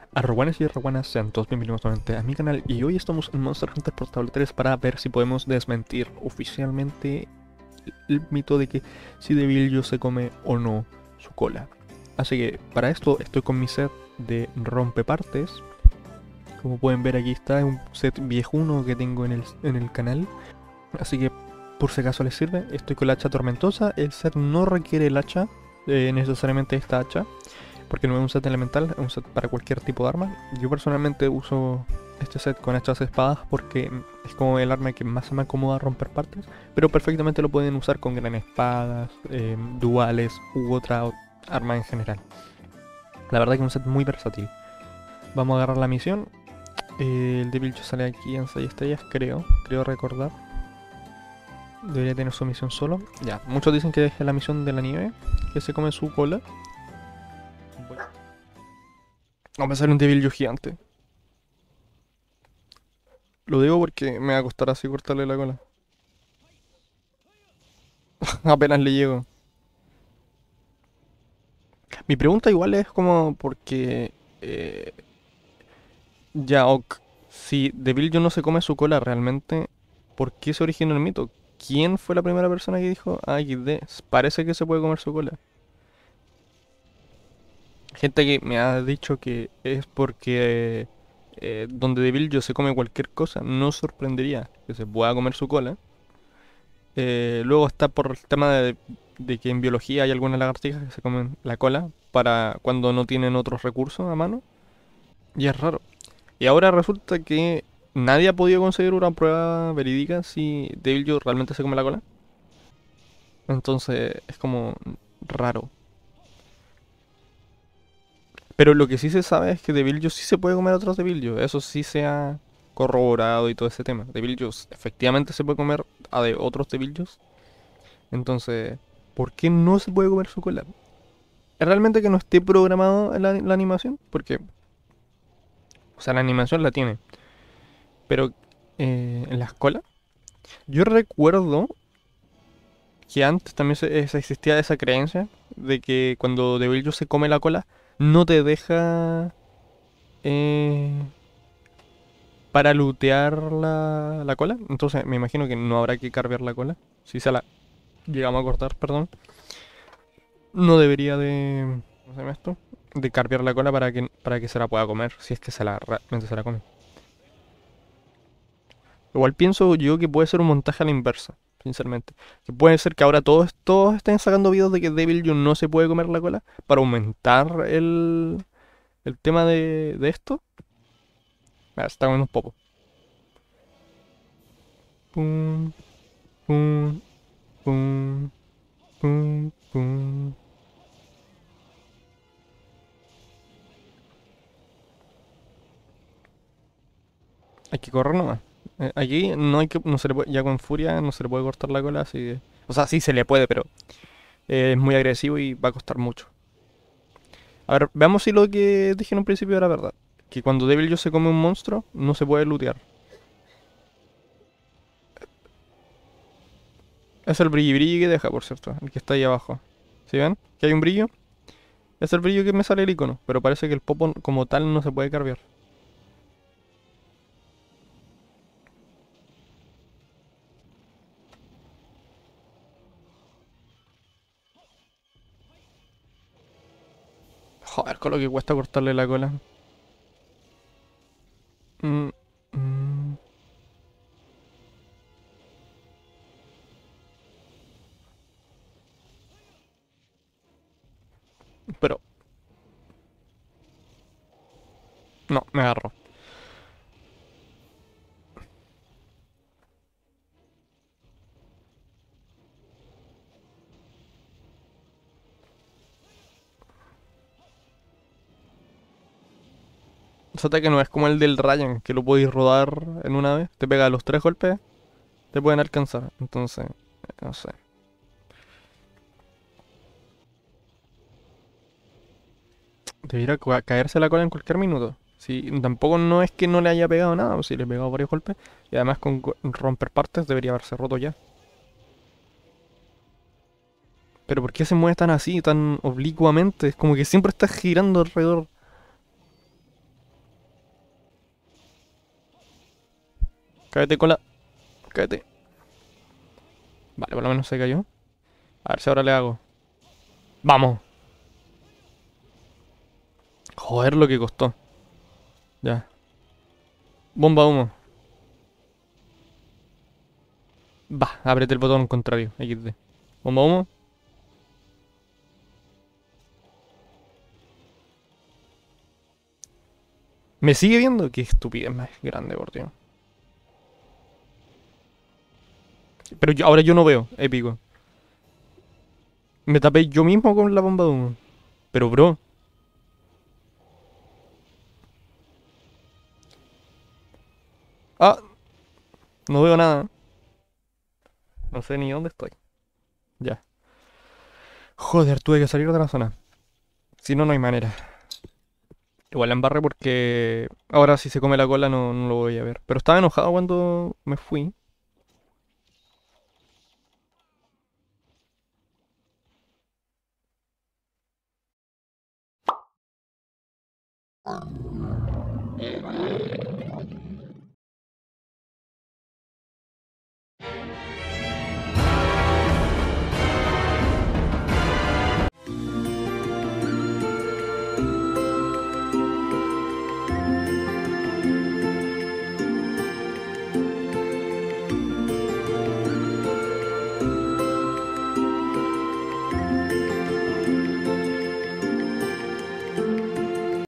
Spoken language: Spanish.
Arroguanes y arroguanas, sean todos bienvenidos nuevamente a mi canal y hoy estamos en Monster Hunter Portable 3 para ver si podemos desmentir oficialmente el mito de que si Devillo se come o no su cola. Así que para esto estoy con mi set de rompepartes. Como pueden ver aquí está, es un set viejuno que tengo en el canal. Así que por si acaso les sirve, estoy con la hacha tormentosa. El set no requiere el hacha, necesariamente esta hacha, porque no es un set elemental, es un set para cualquier tipo de arma. Yo personalmente uso este set con hachas espadas porque es como el arma que más se me acomoda a romper partes, pero perfectamente lo pueden usar con gran espadas, duales u otra arma en general. La verdad que es un set muy versátil. Vamos a agarrar la misión. El Devilcho sale aquí en 6 estrellas, creo recordar. Debería tener su misión solo. Ya, muchos dicen que es la misión de la nieve, que se come su cola. Vamos a hacer un Devillo gigante. Lo digo porque me va a costar así cortarle la cola. Apenas le llego. Mi pregunta igual es como porque... eh, ya, ok. Si Devillo no se come su cola realmente, ¿por qué se originó el mito? ¿Quién fue la primera persona que dijo, ah, XD, parece que se puede comer su cola? Gente que me ha dicho que es porque donde Devillo se come cualquier cosa, no sorprendería que se pueda comer su cola. Luego está por el tema de que en biología hay algunas lagartijas que se comen la cola para cuando no tienen otros recursos a mano. Y es raro. Y ahora resulta que nadie ha podido conseguir una prueba verídica si Deviljo realmente se come la cola. Entonces es como raro. Pero lo que sí se sabe es que Deviljo sí se puede comer a otros Deviljos. Eso sí se ha corroborado y todo ese tema. Deviljo efectivamente se puede comer a de otros Deviljos. Entonces, ¿por qué no se puede comer su cola? Es realmente que no esté programado en la animación, porque, o sea, la animación la tiene, pero en la escuela, yo recuerdo que antes también se existía esa creencia de que cuando Deviljo se come la cola, no te deja eh, para lootear la cola. Entonces me imagino que no habrá que carvear la cola. Si se la llegamos a cortar, perdón. No debería de... ¿Cómo se llama esto? De carvear la cola para que se la pueda comer, si es que realmente se la come. Igual pienso yo que puede ser un montaje a la inversa, sinceramente. Que puede ser que ahora todos estén sacando videos de que Devil June no se puede comer la cola para aumentar el tema de esto. Ah, se está comiendo un popo. Pum, pum, pum, pum, pum. Hay que correr nomás. Aquí no hay que, no se le puede, ya con furia no se le puede cortar la cola, así que... O sea, sí se le puede, pero es muy agresivo y va a costar mucho. A ver, veamos si lo que dije en un principio era verdad. Que cuando Deviljo se come un monstruo, no se puede lootear. Es el brilli brilli que deja, por cierto, el que está ahí abajo. ¿Sí ven? Que hay un brillo. Es el brillo que me sale el icono, pero parece que el popo como tal no se puede cargar. Joder, con lo que cuesta cortarle la cola. Mm, mm. Pero, no, me agarro. Ese ataque no es como el del Ryan, que lo podéis rodar en una vez. Te pega los tres golpes, te pueden alcanzar. Entonces, no sé. Debería caerse la cola en cualquier minuto. Si tampoco no es que no le haya pegado nada, pues si le he pegado varios golpes. Y además con romper partes debería haberse roto ya. Pero ¿por qué se mueve tan así, tan oblicuamente? Es como que siempre está girando alrededor. Cállate, cola. Cállate. Vale, por lo menos se cayó. A ver si ahora le hago. ¡Vamos! Joder, lo que costó. Ya. Bomba humo. Va, apriete el botón contrario. XD. Bomba humo. ¿Me sigue viendo? Qué estupidez más grande, por Dios. Pero ahora yo no veo. Épico. Me tapé yo mismo con la bomba de humo. Pero, bro. Ah, no veo nada. No sé ni dónde estoy. Ya. Joder, tuve que salir de la zona. Si no, no hay manera. Igual la embarré porque ahora si se come la cola no lo voy a ver. Pero estaba enojado cuando me fui.